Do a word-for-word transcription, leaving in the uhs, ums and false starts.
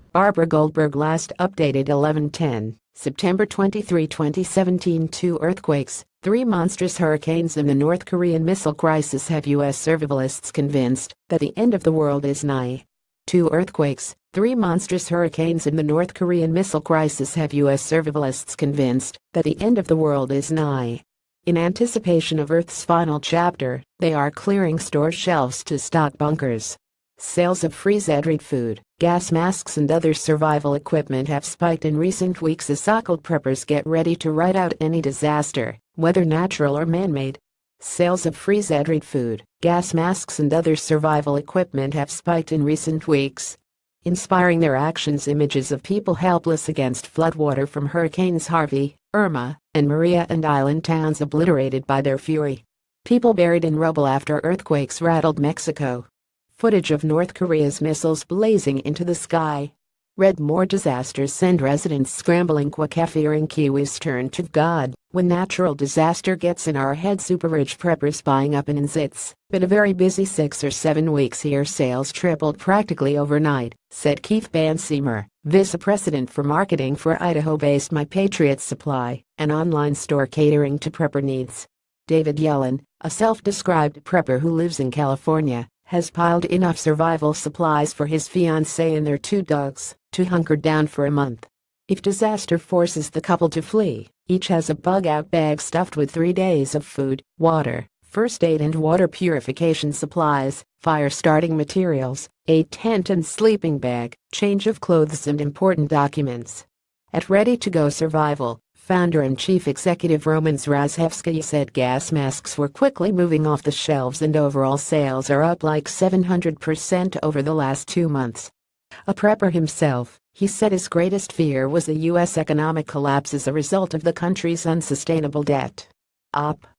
Barbara Goldberg last updated eleven ten, September twenty-third, twenty seventeen. Two earthquakes, three monstrous hurricanes and the North Korean missile crisis have U S survivalists convinced that the end of the world is nigh. Two earthquakes, three monstrous hurricanes and the North Korean missile crisis have U S survivalists convinced that the end of the world is nigh. In anticipation of Earth's final chapter, they are clearing store shelves to stock bunkers. Sales of freeze-dried food, gas masks and other survival equipment have spiked in recent weeks as so-called preppers get ready to ride out any disaster, whether natural or man-made. Sales of freeze-dried food, gas masks and other survival equipment have spiked in recent weeks, inspiring their actions images of people helpless against floodwater from Hurricanes Harvey, Irma, and Maria and island towns obliterated by their fury. People buried in rubble after earthquakes rattled Mexico. Footage of North Korea's missiles blazing into the sky. Read more disasters send residents scrambling quick fearing Kiwis turn to God when natural disaster gets in our head. Super rich preppers buying up in zits. Been a very busy six or seven weeks here. Sales tripled practically overnight, said Keith Bansemer, vice president for marketing for Idaho-based My Patriot Supply, an online store catering to prepper needs. David Yellen, a self-described prepper who lives in California, has piled enough survival supplies for his fiancée and their two dogs to hunker down for a month. If disaster forces the couple to flee, each has a bug-out bag stuffed with three days of food, water, first aid and water purification supplies, fire-starting materials, a tent and sleeping bag, change of clothes and important documents. At Ready to Go Survival, founder and chief executive Roman Zrazhevsky said gas masks were quickly moving off the shelves and overall sales are up like seven hundred percent over the last two months. A prepper himself, he said his greatest fear was a U S economic collapse as a result of the country's unsustainable debt. Op.